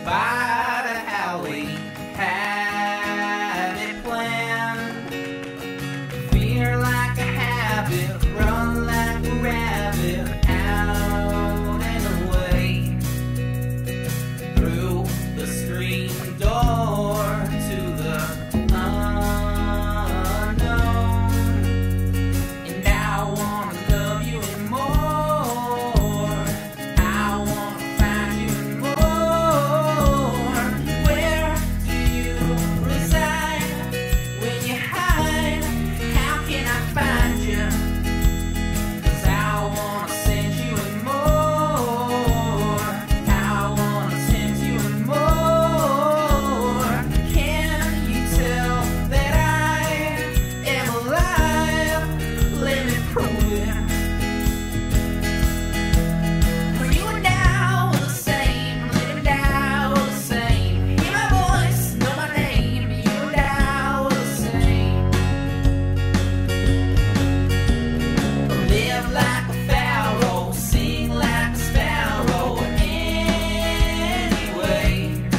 spite of how we had it planned. Fear like a habit, run like a rabbit, out and away, through the screen door to the unknown. And I wanna love you more, I wanna find you more. Where do you reside when you hide? How can I find you? 'Cause I wanna send you more, I wanna tempt you more. Can you tell that I am alive? Let me prove it. You and I were the same, living down the same. Hear my voice, know my name. You and I were the same. Live like a pharaoh, sing like a sparrow. Anyway,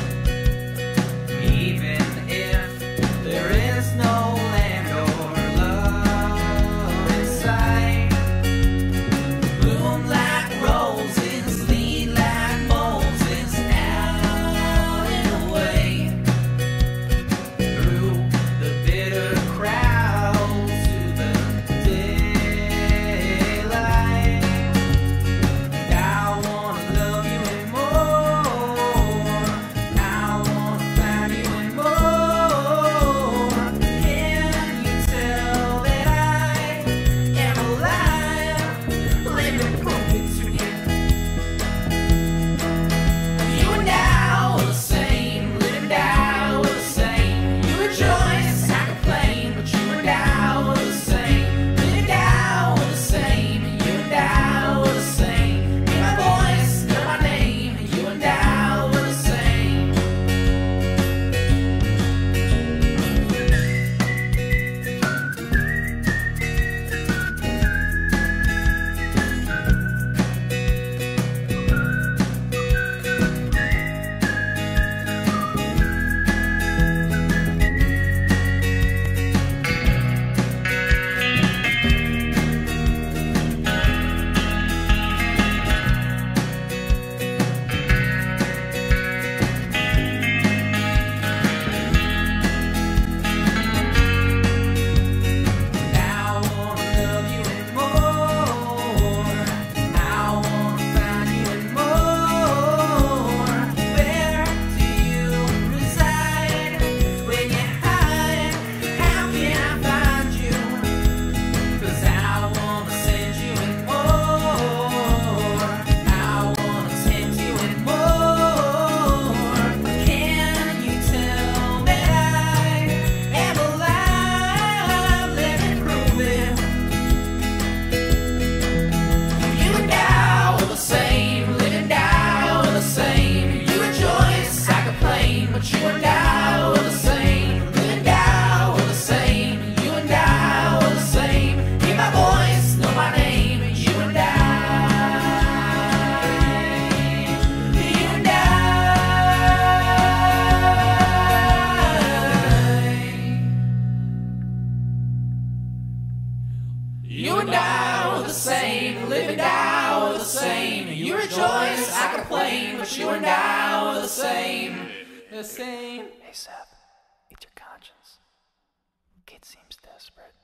even if there is no land or love in sight, bloom like roses, lead like Moses, out and away, through the bitter crowd to the daylight. And I wanna love you more, I wanna find you more. Can you tell that I am alive? Let me prove it to you. You and I were the same, living down were the same. You rejoice, I complain, but you and I were the same. Living down were the same, you and I were the same. Hear my voice, know my name, you and I were the same. I wanna love you more, I wanna find you more. Where do you reside when you hide? How can I find you? 'Cause I wanna send you more, I wanna tempt you more. Can you tell that I am alive? Let me prove it. You and I were the same, living down were the same. You rejoice, I complain, but you and I were the same, living down were the same. You and I were the same. Hear my voice, know my name. You and I. You and I. You and I were the same, living down were the same. You rejoice, I complain, but you and I were the same. The same. Hey Seth, it's your conscience. Kid seems desperate.